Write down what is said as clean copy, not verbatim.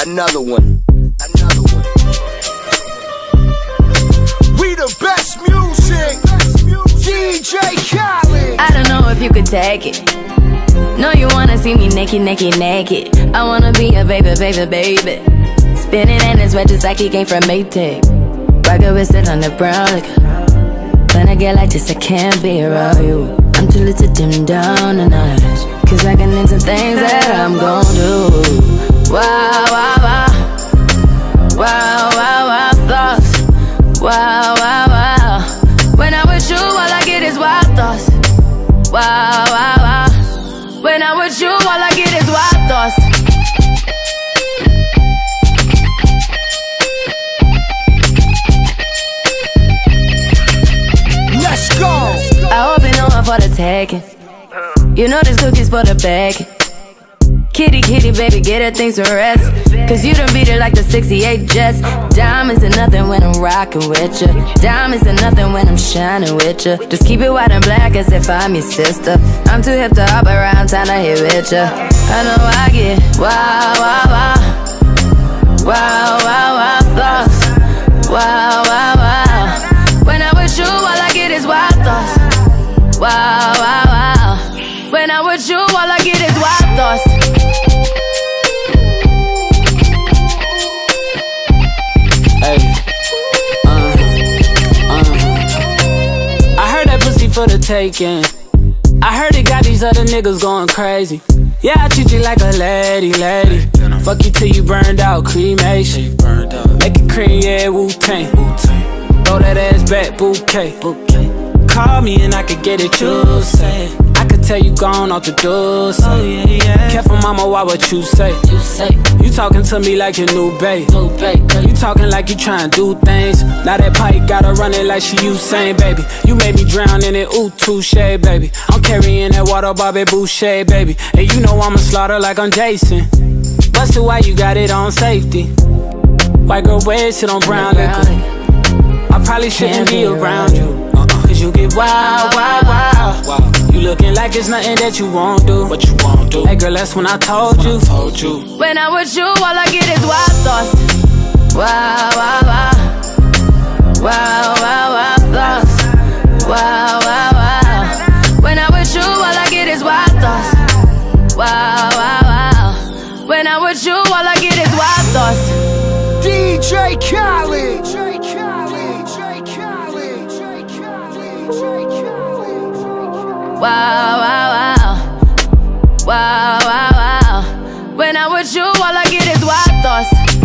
Another one. We the best music. DJ Khaled. I don't know if you could take it. No, you wanna see me naked, naked, naked. I wanna be a baby, baby, baby. Spinning in his wet just like he came from Maytag. Rocket with it on the brown liquor. When I get like this, I can't be around you. I'm too little to dim down the night, cause I can into things that I'm gon' do. Wow, wow, wow. Wow, wow, wow, thoughts. Wow, wow, wow. When I'm with you, all I get is wild thoughts. Wow, wow, wow. When I'm with you, all I get is wild thoughts. Let's go. I hope you know I'm for the taking. You know this cookie's for the bag. Kitty, kitty, baby, get her things to rest. Cause you done beat it like the 68 Jets. Diamonds are nothing when I'm rockin' with ya. Diamonds are nothing when I'm shining with ya. Just keep it white and black as if I'm your sister. I'm too hip to hop around, time to hit with ya. I know I get wow, wow, wow. Wow, wow, wow, thoughts. Wow, wow, wow. When I'm with you, all I get is wild thoughts. Wow, wow, wow. When I'm with you, all I get is wild thoughts. I heard that pussy for the taking. I heard it got these other niggas going crazy. Yeah, I treat you like a lady, lady. Fuck you till you burned out, cremation. Make it cream, yeah, Wu-Tang. Throw that ass back, bouquet. Call me and I could get it, you say. I could tell you gone off the door, say. Oh, yeah, yeah. Careful, mama, why what you say? You talking to me like your new babe. You talking like you trying to do things. Now that pipe got her running like she Usain, baby. You made me drown in it, ooh, touche, baby. I'm carrying that water, Bobby Boucher, baby. And you know I'ma slaughter like I'm Jason. Busted, why you got it on safety? White girl wear shit on brown liquor. I probably shouldn't be around you. Cause you get wild, wild, wild. You looking like it's nothing that you won't do. What you won't do? Hey girl, that's when I told you. When I'm with you, all I get is wild thoughts. Wow, wow, wow. Wow, wow, wow, thoughts. Wow, wow, wow. When I'm with you, all I get is wild thoughts. Wow, wow, wow. When I'm with you, all I get is wild thoughts. DJ Khaled. Wow, wow, wow. Wow, wow, wow. When I'm with you, all I get is wild thoughts.